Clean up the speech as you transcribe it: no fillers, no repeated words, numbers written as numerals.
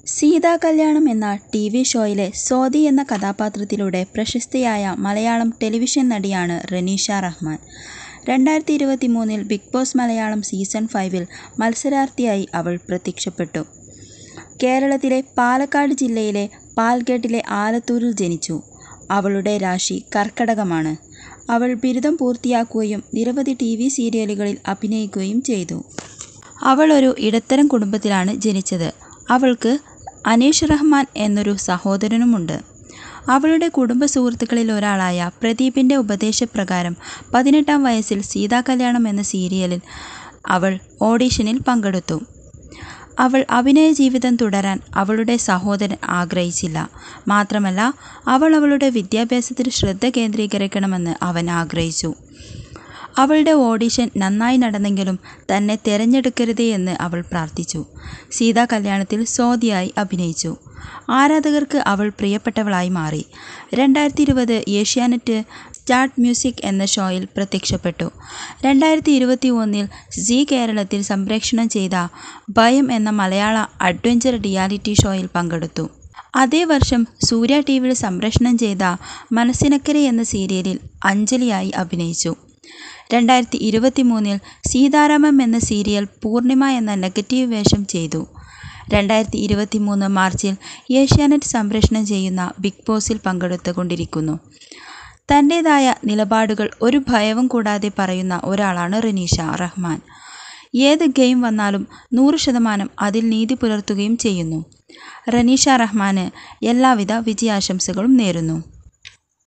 സീതാ കല്യാണം എന്ന TV ഷോയിലെ സ്വാതി എന്ന കഥാപാത്രത്തിലൂടെ പ്രശസ്തയായ മലയാളം ടെലിവിഷൻ നടിയാണ് Renisha Rahman. 2023 Bigg Boss Malayalam season 5 മത്സരാർത്ഥിയായി അവൾ പ്രത്യക്ഷപ്പെട്ടു. കേരളത്തിലെ പാലക്കാട് ജില്ലയിലെ പാൽഘട്ടിലെ ആലത്തൂരിൽ ജനിച്ചു. അവളുടെ രാശി കർക്കടകമാണ്. അവൾ ബിരുദം പൂർത്തിയാക്കുകയും നിരവധി TV സീരിയലുകളിൽ അഭിനയിക്കുകയും ചെയ്തു. അവൾ ഒരു ഇടത്തരം കുടുംബത്തിലാണ് ജനിച്ചത്. അവൾക്ക് അനീഷ് റഹ്മാൻ എന്നൊരു സഹോദരനുമുണ്ട്. അവളുടെ കുടുംബ സുഹൃത്തുക്കളിൽ ഒരാളായ പ്രദീപിൻ്റെ ഉപദേശപ്രകാരം 18-ാം വയസ്സിൽ സീതാ കല്യാണം എന്ന സീരിയലിൽ അവൾ ഓഡിഷനിൽ പങ്കെടുത്തു. അവൾ അഭിനയ ജീവിതം തുടരാൻ അവളുടെ സഹോദരൻ ആഗ്രഹിച്ചില്ല. മാത്രമല്ല, അവൾ അവളുടെ വിദ്യാഭ്യാസത്തിൽ ശ്രദ്ധ കേന്ദ്രീകരിക്കണമെന്ന് അവൻ ആഗ്രഹിച്ചു. അവളുടെ ഓഡിഷൻ നന്നായി നടന്നെങ്കിലും തന്നെ തിരഞ്ഞെടുക്കരുതേ എന്ന് അവൾ പ്രാർത്ഥിച്ചു. സീതാ കല്യാണത്തിൽ സ്വാതിയായി അഭിനയിച്ചു. ആരാധകർക്ക് അവൾ പ്രിയപ്പെട്ടവളായി മാറി. 2020 ഏഷ്യാനെറ്റ് സ്റ്റാർട്ട് മ്യൂസിക് എന്ന ഷോയിൽ പ്രത്യക്ഷപ്പെട്ടു. 2021 സീ കേരളത്തിൽ സംപ്രേഷണം ചെയ്ത ഭയം എന്ന മലയാള അഡ്വഞ്ചർ റിയാലിറ്റി ഷോയിൽ പങ്കെടുത്തു. അതേ വർഷം സൂര്യ TVയിൽ സംപ്രേഷണം ചെയ്ത മനസ്സിനക്കരെ എന്ന സീരിയലിൽ അഞ്ജലിയായി അഭിനയിച്ചു. 2023 സീതാരാമം എന്ന സീരിയൽ പൂർണിമ എന്ന നെഗറ്റീവ് വേഷം ചെയ്തു. 2023 മാർച്ചിൽ ഏഷ്യാനെറ്റ് സംപ്രേഷണം ചെയ്യുന്ന ബിഗ് ബോസിൽ പങ്കെടുത്തുകൊണ്ടിരിക്കുന്നു. തൻ്റേതായ നിലപാടുകൾ ഒരു ഭയവും കൂടാതെ പറയുന്ന ഒരാളാണ് റെനീഷ റഹ്മാൻ. ഏത് ഗെയിം വന്നാലും 100% അതിൽ നീതി പുലർത്തുകയും ചെയ്യുന്നു. റെനീഷ റഹ്മാന് എല്ലാവിധ വിജയാശംസകളും നേരുന്നു.